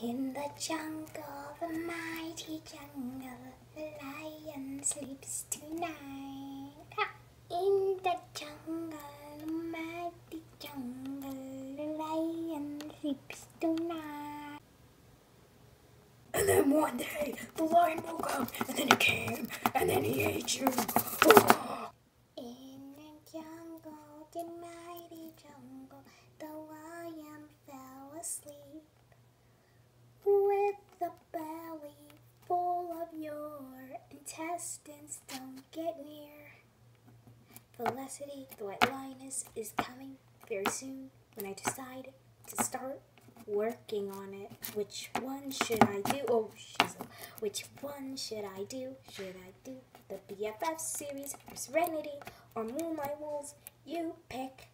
In the jungle, the mighty jungle, the lion sleeps tonight. In the jungle, the mighty jungle, the lion sleeps tonight. And then one day, the lion woke up, and then he came, and then he ate you. In the jungle, the mighty jungle, the lion fell asleep. With a belly full of your intestines, don't get near. Felicity, the white lioness, is coming very soon when I decide to start working on it. Which one should I do? Oh, which one should I do? Should I do the BFF series or Serenity or Moonlight Wolves? You pick.